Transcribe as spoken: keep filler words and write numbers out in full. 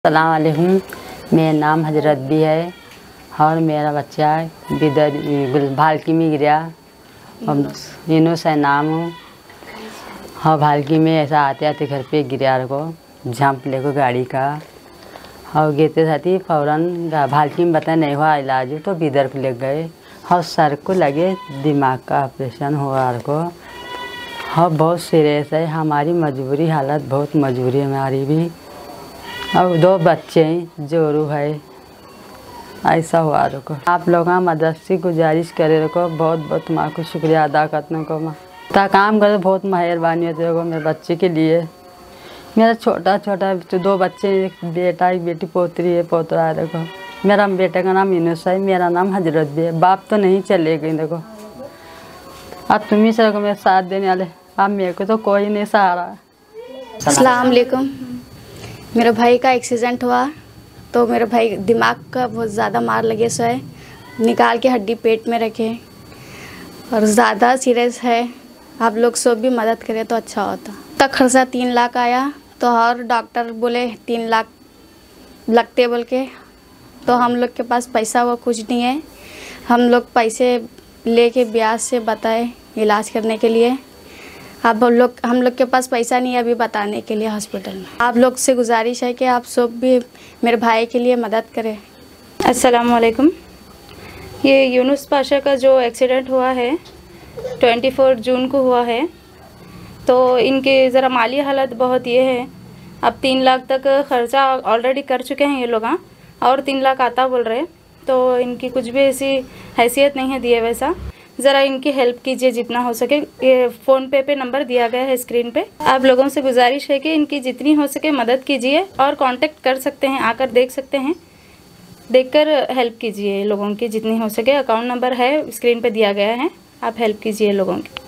अस्सलाम वालेकुम। मेरा नाम हजरत भी है और मेरा बच्चा बिदर भालकी में गिरा और यूनुस है नाम हूँ। और भालकी में ऐसा आते आते घर पे गिरा को झांप ले को गाड़ी का और गिरते साथी फ़ौरन भालकी में बता नहीं हुआ इलाज तो बिदर को ले गए और सर को लगे दिमाग का ऑपरेशन हुआ को। और बहुत सीरियस है, हमारी मजबूरी हालत बहुत मजबूरी है हमारी भी। और दो बच्चे हैं जोरू है, ऐसा हुआ रुको। आप लोग मदद से गुजारिश करे रखो, बहुत बहुत तुम्हारा को शुक्रिया अदा करने को। माँ ता काम करो, बहुत मेहरबानी होती है मेरे बच्चे के लिए। मेरा छोटा छोटा तो दो बच्चे, एक बेटा एक बेटी, पोतरी है पोतरा है। देखो मेरा बेटे का नाम यूनुस है, मेरा नाम हजरत भी है। बाप तो नहीं चले गए, देखो अब तुम ही से मेरे साथ देने वाले, अब मेरे को तो कोई नहीं सहारा। अस्सलाम वालेकुम। मेरे भाई का एक्सीडेंट हुआ तो मेरे भाई दिमाग का बहुत ज़्यादा मार लगे सो है, निकाल के हड्डी पेट में रखे और ज़्यादा सीरियस है। आप लोग सब भी मदद करें तो अच्छा होता। तक खर्चा तीन लाख आया तो और डॉक्टर बोले तीन लाख लगते बोल के, तो हम लोग के पास पैसा वो कुछ नहीं है। हम लोग पैसे लेके ब्याज से बताए इलाज करने के लिए। अब हम लोग हम लोग के पास पैसा नहीं है अभी बताने के लिए हॉस्पिटल में। आप लोग से गुजारिश है कि आप सब भी मेरे भाई के लिए मदद करें। अस्सलाम वालेकुम। ये यूनुस पाशा का जो एक्सीडेंट हुआ है चौबीस जून को हुआ है, तो इनके ज़रा माली हालत बहुत ये है। अब तीन लाख तक ख़र्चा ऑलरेडी कर चुके हैं ये लोग, हाँ, और तीन लाख आता बोल रहे, तो इनकी कुछ भी ऐसी हैसियत नहीं है दिए वैसा। ज़रा इनकी हेल्प कीजिए जितना हो सके। ये फ़ोन पे पे नंबर दिया गया है स्क्रीन पे। आप लोगों से गुजारिश है कि इनकी जितनी हो सके मदद कीजिए और कांटेक्ट कर सकते हैं, आकर देख सकते हैं, देखकर हेल्प कीजिए लोगों की जितनी हो सके। अकाउंट नंबर है स्क्रीन पे दिया गया है, आप हेल्प कीजिए लोगों की।